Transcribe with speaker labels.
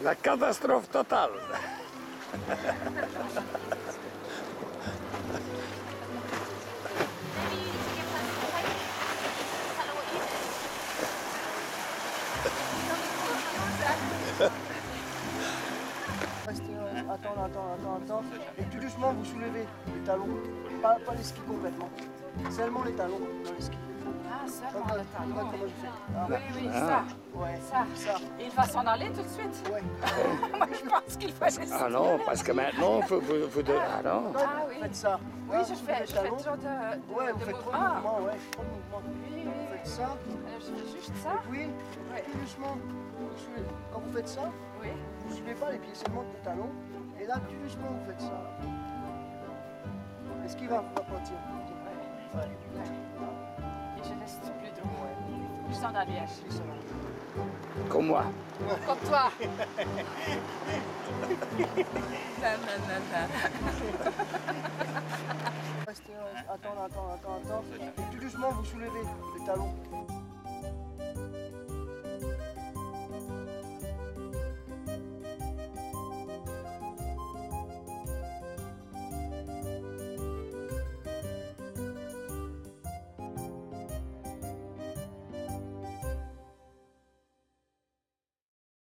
Speaker 1: La catastrophe totale.
Speaker 2: Restez, attends. Et tout doucement, vous soulevez les talons. Pas les skis complètement. Seulement les talons dans les skis.
Speaker 3: Ah, seulement le talon.
Speaker 2: Comment je fais? Ah.
Speaker 3: Oui, ça.
Speaker 2: Ouais,
Speaker 3: Ça. Il va s'en aller tout de suite.
Speaker 2: Ouais.
Speaker 3: Moi, je pense qu'il faut essayer.
Speaker 1: Ah non, parce que maintenant, il faut... Ah non.
Speaker 2: Non,
Speaker 3: Ah oui.
Speaker 2: faites ça.
Speaker 3: Oui,
Speaker 2: Là,
Speaker 3: je
Speaker 2: vous
Speaker 3: fais
Speaker 2: soulevez les talons.
Speaker 3: trop de
Speaker 2: Ouais, vous faites trop de
Speaker 3: mouvements.
Speaker 2: mouvements, ouais, trop de mouvements.
Speaker 3: Oui.
Speaker 2: Vous faites ça,
Speaker 3: Je fais juste ça.
Speaker 2: puis
Speaker 3: Ouais.
Speaker 2: tout doucement, vous soulevez. Quand vous faites ça,
Speaker 3: Oui.
Speaker 2: vous ne soulevez pas les pieds, seulement les talons. Et là, tout doucement, vous faites ça. Est-ce qu'il va partir? Ouais.
Speaker 3: Et je reste plus droit. Juste en arrière.
Speaker 2: C'est ça.
Speaker 1: Comme moi.
Speaker 3: Comme toi. Non.
Speaker 2: Restez, attends. Et tout doucement, vous soulevez les talons.